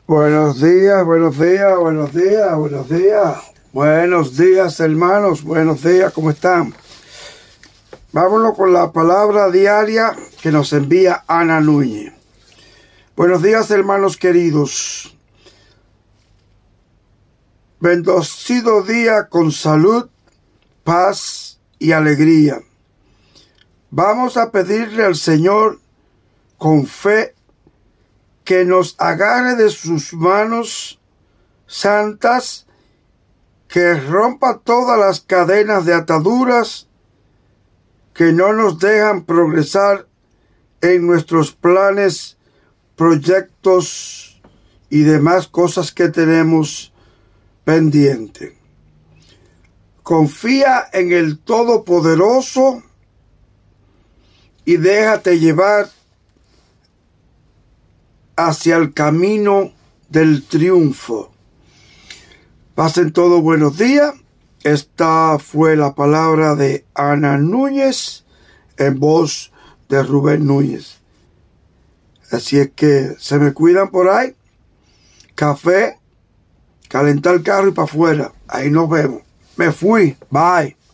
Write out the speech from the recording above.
Buenos días, buenos días, buenos días, buenos días. Buenos días, hermanos, buenos días, ¿cómo están? Vámonos con la palabra diaria que nos envía Ana Núñez. Buenos días, hermanos queridos. Bendecido día con salud, paz y alegría. Vamos a pedirle al Señor con fe que nos agarre de sus manos santas, que rompa todas las cadenas de ataduras que no nos dejan progresar en nuestros planes, proyectos y demás cosas que tenemos pendiente. Confía en el Todopoderoso y déjate llevar hacia el camino del triunfo. Pasen todos buenos días. Esta fue la palabra de Ana Núñez en voz de Rubén Núñez. Así es que se me cuidan por ahí. Café, calentar el carro y para afuera. Ahí nos vemos. Me fui. Bye.